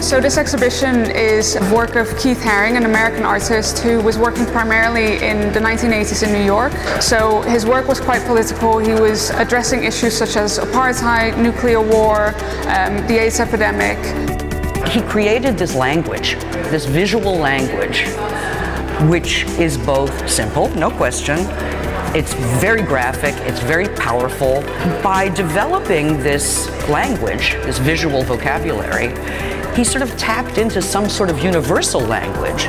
So this exhibition is a work of Keith Haring, an American artist who was working primarily in the 1980s in New York. So his work was quite political. He was addressing issues such as apartheid, nuclear war, the AIDS epidemic. He created this language, this visual language, which is both simple, no question. It's very graphic, it's very powerful. By developing this language, this visual vocabulary, he sort of tapped into some sort of universal language.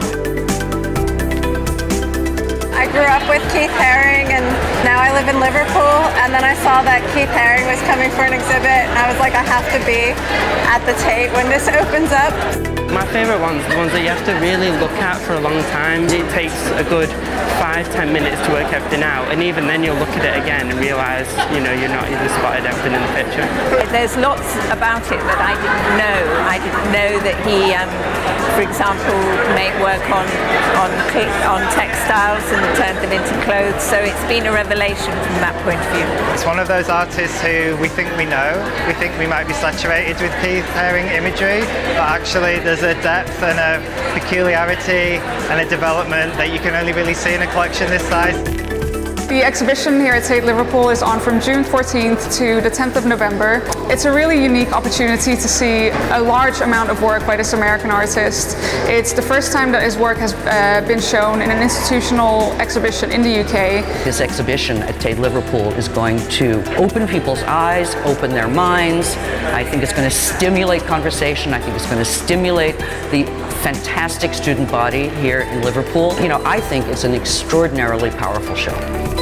I grew up with Keith Haring and now I live in Liverpool, and then I saw that Keith Haring was coming for an exhibit and I was like, I have to be at the Tate when this opens up. My favourite ones, the ones that you have to really look at for a long time. It takes a good 5–10 minutes to work everything out, and even then you'll look at it again and realise, you know, you've spotted everything in the picture. There's lots about it that I didn't know. I didn't know that he, for example, made work on textiles and turned them into clothes, so it's been a revelation from that point of view. It's one of those artists who we think we know. We think we might be saturated with Keith Haring imagery, but actually there's a depth and a peculiarity and a development that you can only really see in a collection this size. The exhibition here at Tate Liverpool is on from June 14th to the 10th of November. It's a really unique opportunity to see a large amount of work by this American artist. It's the first time that his work has been shown in an institutional exhibition in the UK. This exhibition at Tate Liverpool is going to open people's eyes, open their minds. I think it's going to stimulate conversation. I think it's going to stimulate the fantastic student body here in Liverpool. You know, I think it's an extraordinarily powerful show.